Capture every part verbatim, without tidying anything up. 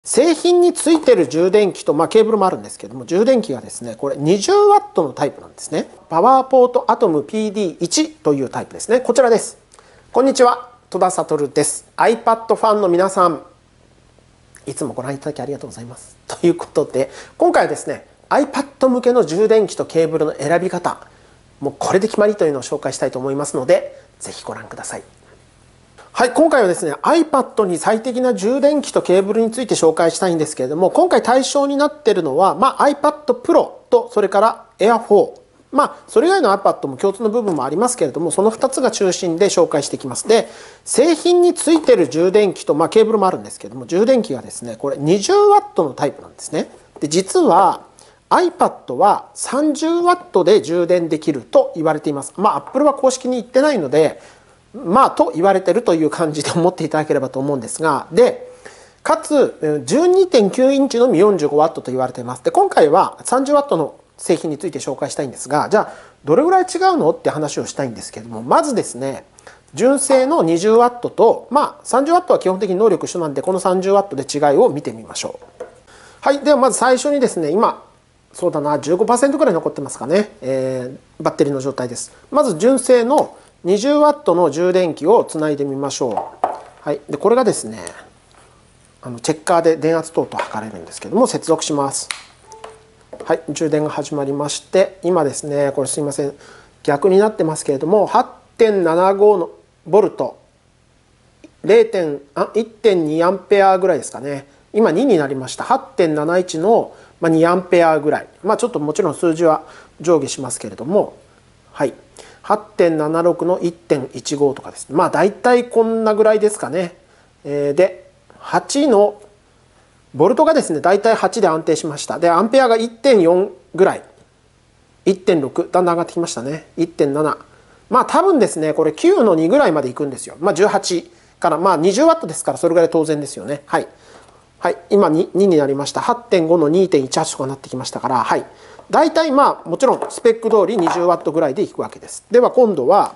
製品についてる充電器と、まあ、ケーブルもあるんですけども、充電器がですね、これにじゅうワットのタイプなんですね。パワーポートアトム ピーディーワン というタイプですね。こちらです。こんにちは、戸田悟です。iPad ファンの皆さん、いつもご覧いただきありがとうございます。ということで、今回はですね、iPad 向けの充電器とケーブルの選び方、もうこれで決まりというのを紹介したいと思いますので、ぜひご覧ください。はい、今回はですね、iPad に最適な充電器とケーブルについて紹介したいんですけれども、今回対象になっているのは、まあ、iPad Pro とそれから エアフォー。まあ、それ以外の iPad も共通の部分もありますけれども、そのふたつが中心で紹介していきます。で、製品についている充電器と、まあ、ケーブルもあるんですけれども、充電器がですね、これにじゅうワットのタイプなんですね。で、実は iPad はさんじゅうワットで充電できると言われています。まあ、Apple は公式に言ってないので、まあ、と言われてるという感じで思っていただければと思うんですが、で、かつ じゅうにてんきゅうインチのみ よんじゅうごワット と言われています。で、今回はさんじゅうワットの製品について紹介したいんですが、じゃあ、どれぐらい違うのって話をしたいんですけれども、まずですね、純正のにじゅうワットと、まあ、さんじゅうワットは基本的に能力一緒なんで、このさんじゅうワットで違いを見てみましょう。はい、ではまず最初にですね、今、そうだな、じゅうごパーセント くらい残ってますかね、えー、バッテリーの状態です。まず純正のにじゅうワットの充電器をつないでみましょう。はい、でこれがですね、あのチェッカーで電圧等々測れるんですけども、接続します。はい、充電が始まりまして、今ですね、これすいません、逆になってますけれども、はちてんななご のボルト、いってんにアンペアぐらいですかね。今にになりました。はちてんなないち のにアンペアぐらい。まあちょっともちろん数字は上下しますけれども、はい。はちてんななろく の いってんいちご とかですね。まあ大体こんなぐらいですかね。で、はちのボルトがですね、大体はちで安定しました。で、アンペアが いってんよん ぐらい。いってんろく、だんだん上がってきましたね。いってんなな。まあ多分ですね、これきゅうのにぐらいまでいくんですよ。まあじゅうはちから、まあにじゅうワットですから、それぐらい当然ですよね。はい。はい、今 に, にになりました。はちてんご の にてんいちはち とかなってきましたから、はい。大体まあもちろんスペック通りにじゅうワットぐらいでいくわけです。では今度は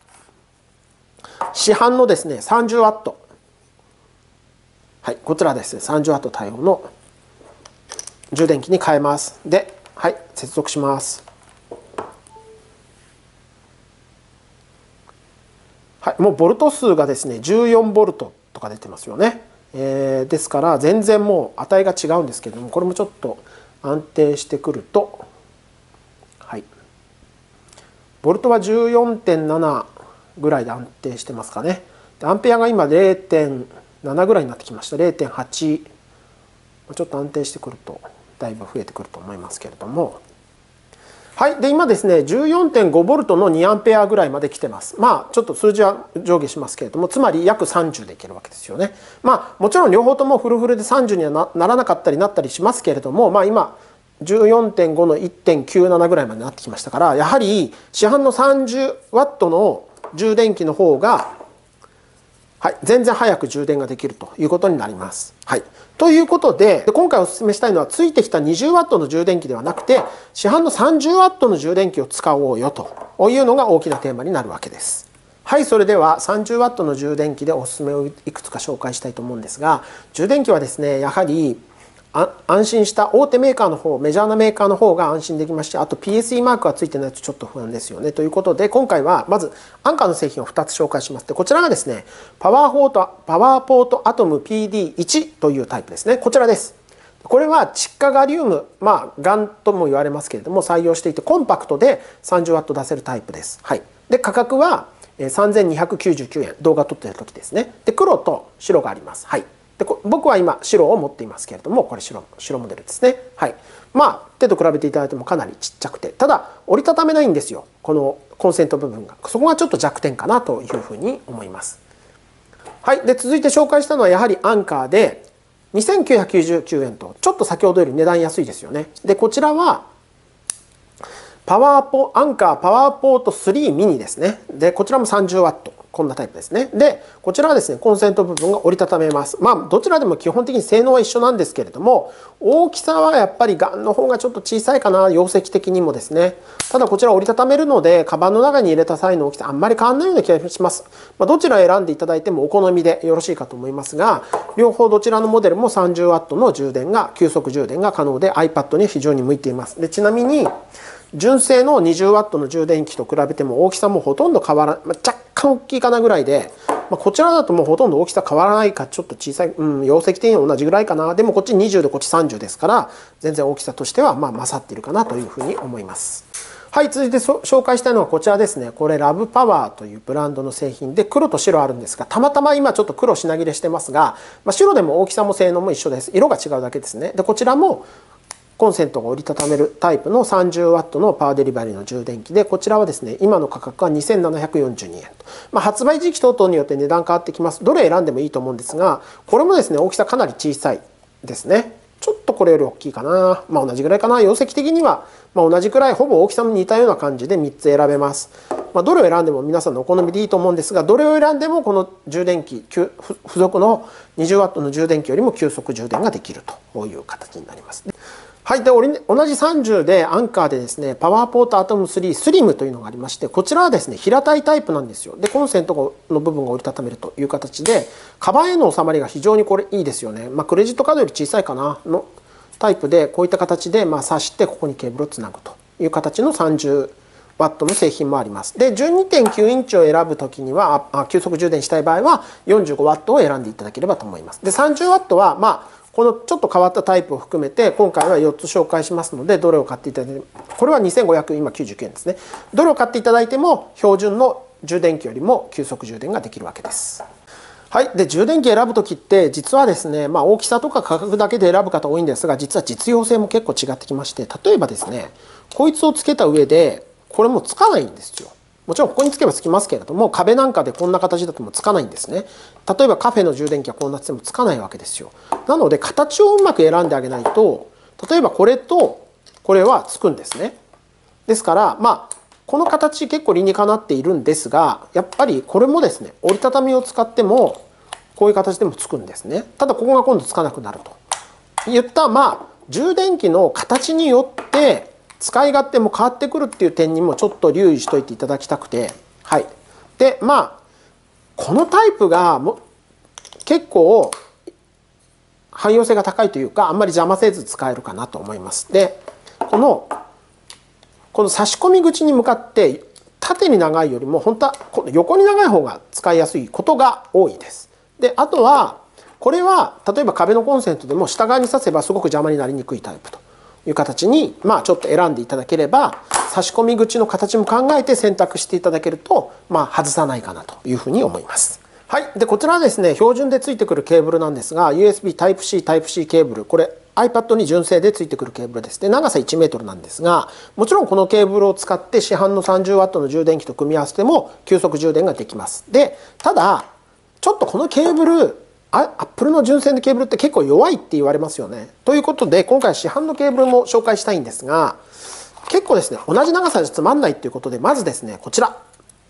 市販のですね、さんじゅうワット。はい、こちらですね、さんじゅうワット対応の充電器に変えます。で、はい、接続します。はい、もうボルト数がですね、じゅうよんボルトとか出てますよね。えー、ですから全然もう値が違うんですけれども、これもちょっと安定してくると、はい、ボルトは じゅうよんてんなな ぐらいで安定してますかね。アンペアが今 れいてんなな ぐらいになってきました。 れいてんはち、ちょっと安定してくるとだいぶ増えてくると思いますけれども、はい、で今ですね じゅうよんてんごボルトのにアンペアぐらいまで来てます。まあちょっと数字は上下しますけれども、つまり約さんじゅうでいけるわけですよね。まあもちろん両方ともフルフルでさんじゅうには な, ならなかったりなったりしますけれども、まあ今 じゅうよんてんご の いってんきゅうなな ぐらいまでなってきましたから、やはり市販のさんじゅうワットの充電器の方が、はい、全然早く充電ができるということになります。はい、ということで、今回お勧めしたいのは、ついてきたにじゅうワットの充電器ではなくて、市販のさんじゅうワットの充電器を使おうよというのが大きなテーマになるわけです。はい、それではさんじゅうワットの充電器でお勧めをいくつか紹介したいと思うんですが、充電器はですね、やはり安心した大手メーカーの方、メジャーなメーカーの方が安心できますし、あと ピーエスイー マークがついてないとちょっと不安ですよね。ということで、今回はまずアンカーの製品をふたつ紹介します。で、こちらがですね、パワーポート、パワーポートアトム ピーディーワン というタイプですね。こちらです。これは窒化ガリウム、まあ、ガンとも言われますけれども、採用していて、コンパクトで さんじゅうワット 出せるタイプです。はい。で、価格はさんぜんにひゃくきゅうじゅうきゅうえん。動画撮っている時ですね。で、黒と白があります。はい。で僕は今白を持っていますけれども、これ 白, 白モデルですね。はい、まあ手と比べていただいてもかなりちっちゃくて、ただ折りたためないんですよ、このコンセント部分が。そこがちょっと弱点かなというふうに思います。はい、で続いて紹介したのはやはりアンカーでにせんきゅうひゃくきゅうじゅうきゅうえんと、ちょっと先ほどより値段安いですよね。でこちらはパワーポアンカーパワーポートスリーミニですね。でこちらも さんじゅうワット。 こんなタイプですね。で、こちらはですね、コンセント部分が折りたためます。まあ、どちらでも基本的に性能は一緒なんですけれども、大きさはやっぱりガンの方がちょっと小さいかな、容積的にもですね。ただこちら折りたためるので、カバンの中に入れた際の大きさあんまり変わらないような気がします。まあ、どちらを選んでいただいてもお好みでよろしいかと思いますが、両方どちらのモデルも さんじゅうワット の充電が、急速充電が可能で iPad に非常に向いています。で、ちなみに、純正の にじゅうワット の充電器と比べても大きさもほとんど変わらない、まあ、若干大きいかなぐらいで、まあ、こちらだともうほとんど大きさ変わらないか、ちょっと小さい、うん、容積的には同じぐらいかな。でもこっちにじゅうでこっちさんじゅうですから、全然大きさとしてはまあ勝っているかなというふうに思います。はい、続いて紹介したいのはこちらですね。これラブパワーというブランドの製品で、黒と白あるんですが、たまたま今ちょっと黒品切れしてますが、まあ、白でも大きさも性能も一緒です。色が違うだけですね。で、こちらもコンセントが折りたためるタイプの さんじゅうワット のパワーデリバリーの充電器で、こちらはですね、今の価格はにせんななひゃくよんじゅうにえんと。まあ、発売時期等々によって値段変わってきます。どれ選んでもいいと思うんですが、これもですね、大きさかなり小さいですね。ちょっとこれより大きいかな。まあ同じぐらいかな。容積的にはまあ同じくらい、ほぼ大きさも似たような感じでみっつ選べます。まあ、どれを選んでも皆さんのお好みでいいと思うんですが、どれを選んでもこの充電器、付属の にじゅうワット の充電器よりも急速充電ができるという形になります。はい、で同じさんじゅうでアンカーでですね、パワーポートアトムスリースリムというのがありまして、こちらはですね、平たいタイプなんですよ。で、コンセントの部分が折りたためるという形で、カバンへの収まりが非常にこれいいですよね。まあ、クレジットカードより小さいかなのタイプで、こういった形でまあ挿してここにケーブルをつなぐという形のさんじゅうワットの製品もあります。で、じゅうにてんきゅうインチを選ぶときには、あ急速充電したい場合は よんじゅうごワット を選んでいただければと思います。で、さんじゅうワット はまあこのちょっと変わったタイプを含めて今回はよっつ紹介しますので、どれを買っていただいて、これはにせんごひゃく今きゅうじゅうきゅうえんですね。どれを買っていただいても標準の充電器よりも急速充電ができるわけです。はい、で充電器選ぶ時って実はですね、まあ、大きさとか価格だけで選ぶ方多いんですが、実は実用性も結構違ってきまして、例えばですね、こいつをつけた上でこれもつかないんですよ。もちろんここにつけばつきますけれども、壁なんかでこんな形だともうつかないんですね。例えばカフェの充電器はこんなつってもつかないわけですよ。なので形をうまく選んであげないと、例えばこれとこれはつくんですね。ですからまあこの形結構理にかなっているんですが、やっぱりこれもですね、折りたたみを使ってもこういう形でもつくんですね。ただここが今度つかなくなるといったまあ充電器の形によって使い勝手も変わってくるっていう点にもちょっと留意しといていただきたくて、はい。でまあこのタイプがも結構汎用性が高いというか、あんまり邪魔せず使えるかなと思います。でこのこの差し込み口に向かって縦に長いよりも本当はこの横に長い方が使いやすいことが多いです。であとはこれは例えば壁のコンセントでも下側に挿せばすごく邪魔になりにくいタイプという形にまあちょっと選んでいただければ、差し込み口の形も考えて選択していただけるとまあ外さないかなというふうに思います。はい、でこちらはですね、標準でついてくるケーブルなんですが、 ユーエスビー タイプシー タイプ C ケーブル、これ iPad に純正でついてくるケーブルです。で長さいちメートルなんですが、もちろんこのケーブルを使って市販の さんじゅうワット の充電器と組み合わせても急速充電ができます。でただちょっとこのケーブル、アップルの純正のケーブルって結構弱いって言われますよね。ということで今回市販のケーブルも紹介したいんですが、結構ですね同じ長さじゃつまんないっていうことで、まずですねこちら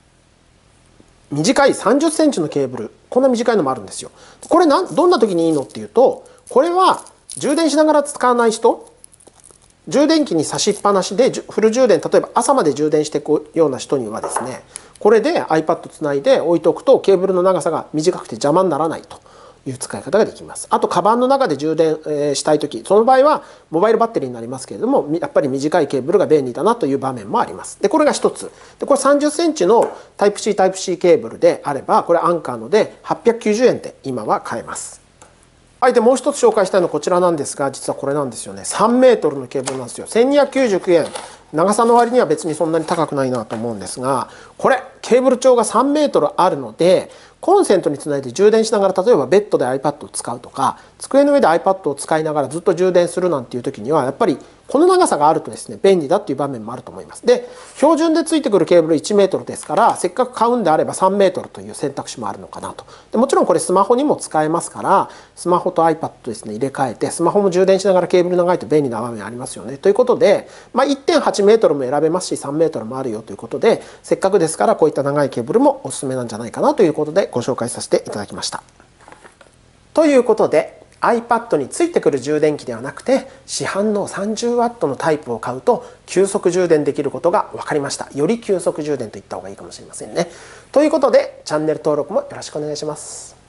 短いさんじゅっセンチのケーブル、こんな短いのもあるんですよ。これなんどんな時にいいのっていうと、これは充電しながら使わない人、充電器に差しっぱなしでフル充電、例えば朝まで充電していくような人にはですね、これで iPad つないで置いておくとケーブルの長さが短くて邪魔にならないという使い方ができます。あとカバンの中で充電したい時、その場合はモバイルバッテリーになりますけれども、やっぱり短いケーブルが便利だなという場面もあります。でこれが一つで、これさんじゅっセンチのタイプ C タイプ C ケーブルであれば、これアンカーのではっぴゃくきゅうじゅうえんで今は買えます。はい、でもう一つ紹介したいのはこちらなんですが、実はこれなんですよね。さんメートルのケーブルなんですよ。せんにひゃくきゅうじゅうきゅうえん、長さの割には別にそんなに高くないなと思うんですが、これケーブル長がさんメートルあるので、コンセントにつないで充電しながら、例えばベッドで iPad を使うとか、机の上で iPad を使いながらずっと充電するなんていう時には、やっぱりこの長さがあるとですね便利だっていう場面もあると思います。で標準でついてくるケーブルいちメートルですから、せっかく買うんであればさんメートルという選択肢もあるのかなと。でもちろんこれスマホにも使えますから、スマホと iPad ですね入れ替えて、スマホも充電しながらケーブル長いと便利な場面ありますよね。ということで、まあ、いってんはちメートルも選べますしさんメートルもあるよということで、せっかくですからこういった長いケーブルもおすすめなんじゃないかなということでご紹介させていただきました。ということで iPad についてくる充電器ではなくて市販の さんじゅうワット のタイプを買うと急速充電できることが分かりました。より急速充電といった方がいいかもしれませんね。ということでチャンネル登録もよろしくお願いします。